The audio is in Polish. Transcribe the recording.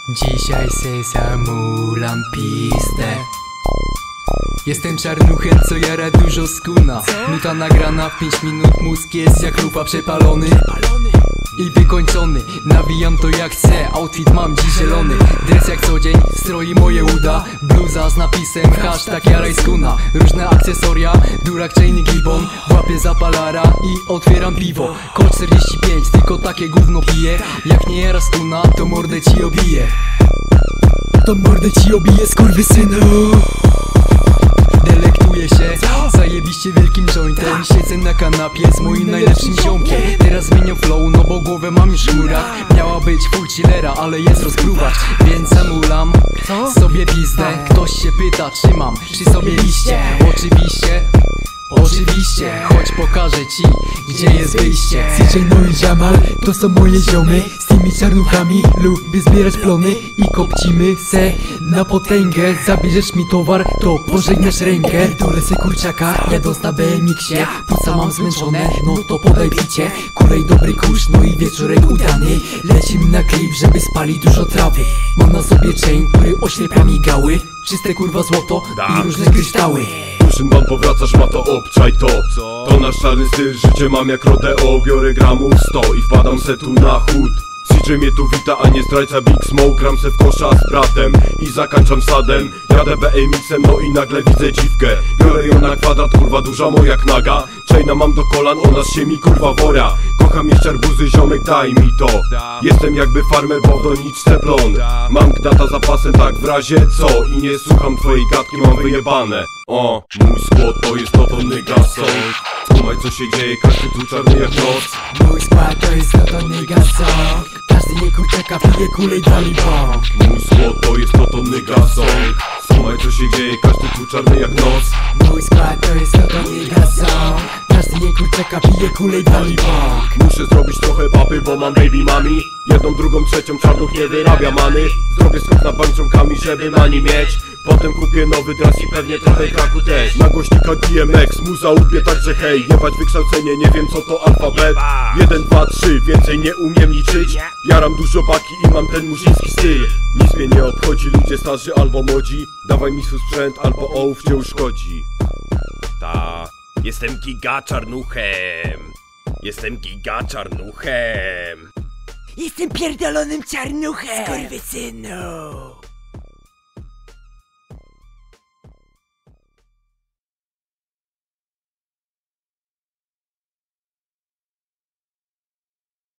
Dzisiaj se zamulam pistę. Jestem czarnuchem, co jara dużo skuna. Nuta nagrana w 5 minut, mózg jest jak lupa przepalony i wykończony. Nawijam to jak chcę, outfit mam dziś zielony. Dres jak co dzień, stroi moje uda. Bluza z napisem hashtag jaraj skuna. Różne akcesoria, durak, chainy, gibbon. Łapię zapalara i otwieram piwo. Colt 45, tylko takie gówno piję. Jak nie jara skuna, to mordę ci obiję. To mordę ci obiję, skurwysynu. Delektuję się zajebiście wielkim jointem. Siedzę na kanapie z moim najlepszym ziomkiem. Teraz zmieniam flow, no bo głowę mam już w chmurach. Miała być full chillera, ale jest rozpruwacz, więc zamulam sobie pizdę. Ktoś się pyta, czy mam przy sobie liście. Oczywiście, chodź pokażę ci, gdzie jest wyjście. CJ no i Jamal to są moje ziomy. Z tymi czarnuchami lubię zbierać plony i kopcimy se na potęgę. Zabierzesz mi towar, to pożegnasz rękę. Dole se kurczaka, jadąc na BMX-ie. Puca mam zmęczone, no to podaj picie. Kulej dobry kurz, no i wieczorek udany. Lecimy na klip, żeby spalić dużo trawy. Mam na sobie chain, który oślepia mi gały. Czyste kurwa złoto i różne kryształy. Muszyn wam powracasz, ma to obczaj to. To nasz czarny styl, życie mam jak rodeo. Biorę gramów 100 i wpadam se tu na chód. CJ mnie tu wita, a nie zdrajca Big Smoke. Gram se w kosza z bratem i zakończam sadem. Jadę BMX-em, no i nagle widzę dziwkę. Biorę ją na kwadrat, kurwa duża mo jak naga. Chaina mam do kolan, ona z siemi kurwa wora. Kocham jeść arbuzy, ziomek daj mi to. Jestem jakby farmer, bo w doniczce blond. Mam gnata zapasem tak w razie co. I nie słucham twojej gadki, mam wyjebane. O, mój skład to jest to nigga song. Skumaj co się dzieje, każdy tu czarny jak noc. Mój skład to jest to nigga song. Każdy je kurczaka, pije kulę i dali bąk. Mój skład to jest to nigga song. Skumaj co się dzieje, każdy tu czarny jak noc. Mój skład to jest to nigga song. Każdy je kurczaka, pije kulę i dali bąk. Muszę zrobić trochę papy, bo mam baby mami. Jedną, drugą, trzecią, czarnuch nie wyrabia many. Zrobię skok na bańcząkami, żeby mani mieć. Potem kupię nowy dras i pewnie trochę kraku też. Na głośnika DMX, muza łupie, także hej. Jebać wykształcenie, nie wiem co to alfabet. 1, 2, 3, więcej nie umiem liczyć. Jaram dużo baki i mam ten murzyński styl. Nic mnie nie obchodzi, ludzie starzy albo młodzi. Dawaj mi swój sprzęt, albo ołów cię uszkodzi. Jestem giga czarnuchem. Jestem giga czarnuchem. Jestem pierdolonym czarnuchem, skurwysynu.